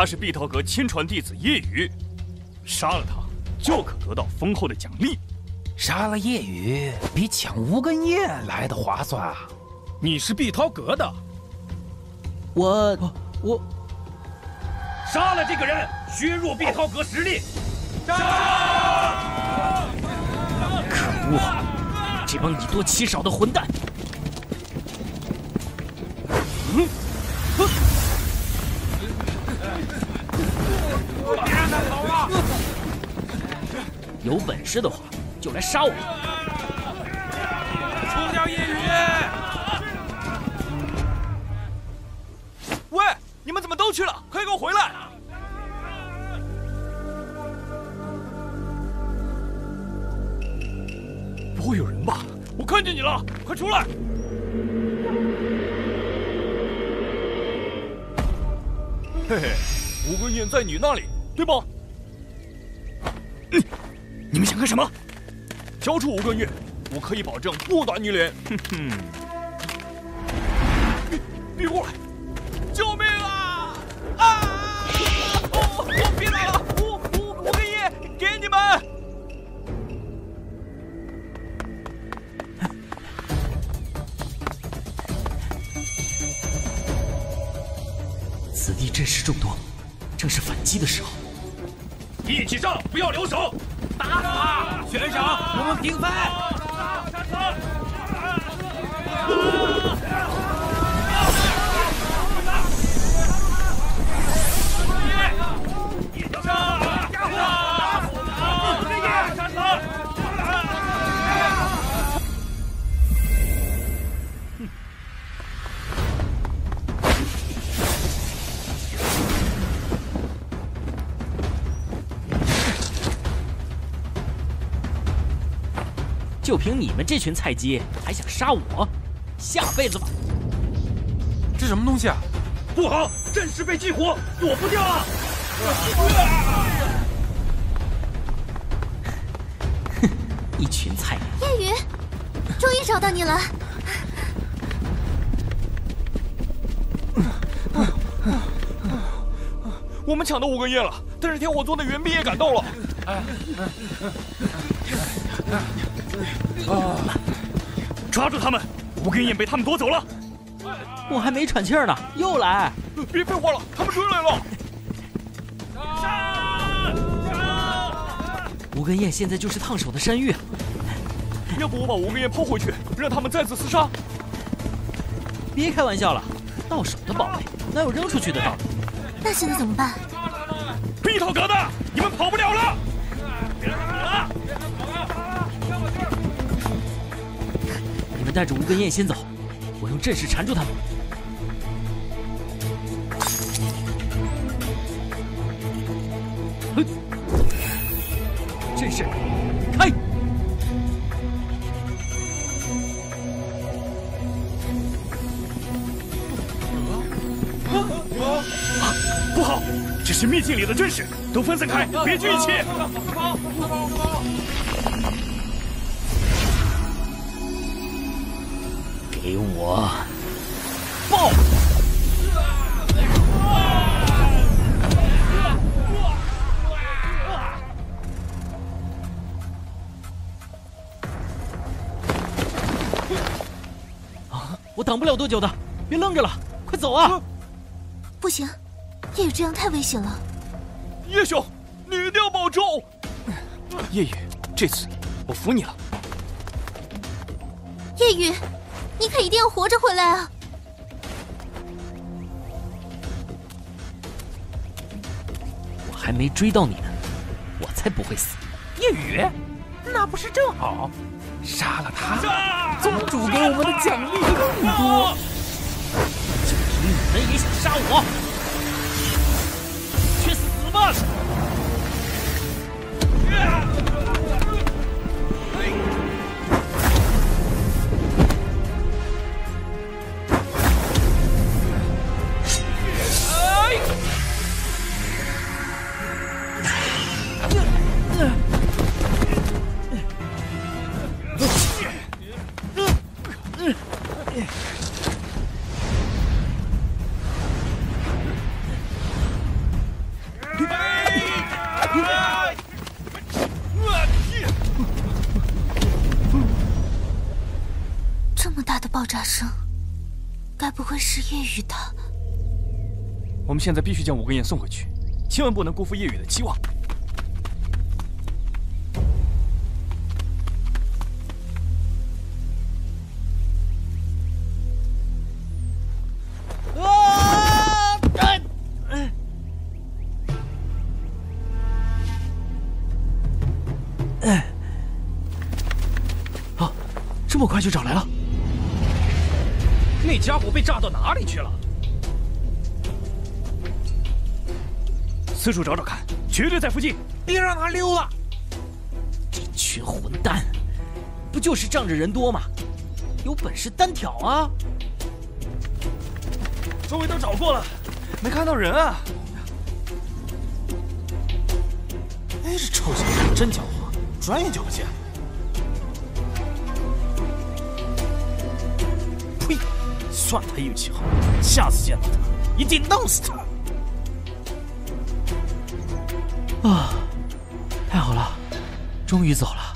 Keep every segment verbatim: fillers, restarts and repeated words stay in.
他是碧涛阁亲传弟子叶雨，杀了他就可得到丰厚的奖励。 杀了叶雨比抢无根叶来的划算啊！ 你是碧涛阁的， 我我杀了这个人，削弱碧涛阁实力。杀！ 可恶！这帮以多欺少的混蛋！嗯。 别让他跑啊！ 有本事的话，就来杀我！ 除掉叶雨！ 喂，你们怎么都去了？快给我回来！不会有人吧？我看见你了，快出来！嘿嘿。 吴根燕在你那里，对吗？嗯，你们想干什么？交出吴根燕，我可以保证不打你脸。哼哼！别别过来！救命啊！啊！哦，别打了！吴吴吴根燕，给你们！ 此地阵势众多。 正是反击的时候， 一起上，不要留手！打死他！悬赏，我们平分！上车！一起上！家伙！打死他！上车！ 就凭你们这群菜鸡，还想杀我？下辈子吧！ 这什么东西啊？ 不好，阵势被激活，躲不掉啊！ 哼，一群菜鸟！ 叶雨，终于找到你了。 我们抢到吴根燕了，但是天火宗的袁毕业赶到了。啊！抓住他们！吴根燕被他们夺走了。 我还没喘气儿呢，又来！ 别废话了，他们追来了！ 杀！杀！ 吴根燕现在就是烫手的山芋啊！ 要不我把吴根燕抛回去，让他们再次厮杀？ 别开玩笑了，到手的宝贝哪有扔出去的道理？ 那现在怎么办？ 碧涛阁的，你们跑不了了！ 你们带着吴根燕先走，我用阵势缠住他们。哼，阵势开！ 啊，不好，这是秘境里的阵势，都分散开，别聚一起。 跑！跑！跑！ 给我爆！啊！我挡不了多久的，别愣着了，快走啊！ 不行，叶雨这样太危险了。 叶兄，你一定要保重。叶雨，这次我服你了。 叶雨。 你可一定要活着回来啊！ 我还没追到你呢，我才不会死。 叶雨，那不是正好？杀了他，宗主给我们的奖励更多。 就凭你们也想杀我？去死吧！ 爆炸声，该不会是夜雨的？ 我们现在必须将武根彦送回去，千万不能辜负夜雨的期望。 啊！哎！哎！啊，这么快就找来了？ 那家伙被炸到哪里去了？ 四处找找看，绝对在附近。 别让他溜了！ 这群混蛋，不就是仗着人多吗？有本事单挑啊！ 周围都找过了，没看到人啊！ 哎，这臭小子真狡猾，转眼就不见。呸！算他运气好，下次见到他，一定弄死他。 啊，太好了，终于走了。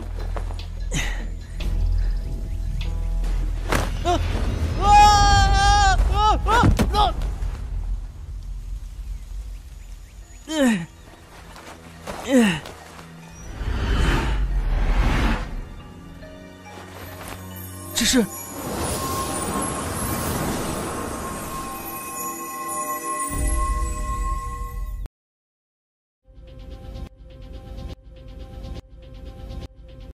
啊啊啊啊啊！嗯嗯，这是